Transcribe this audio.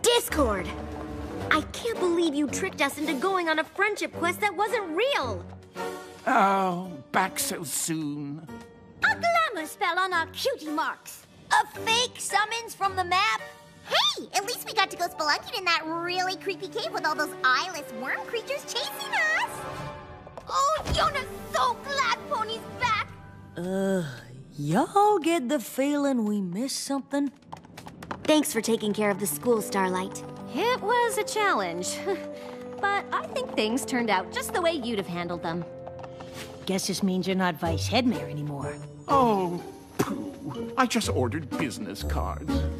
Discord! I can't believe you tricked us into going on a friendship quest that wasn't real! Oh, back so soon. A glamour spell on our cutie marks. A fake summons from the map. Hey, at least we got to go spelunking in that really creepy cave with all those eyeless worm creatures chasing us. Oh, Yona's so glad Pony's back. Y'all get the feeling we missed something? Thanks for taking care of the school, Starlight. It was a challenge, but I think things turned out just the way you'd have handled them. Guess this means you're not Vice Headmare anymore. Oh, pooh. I just ordered business cards.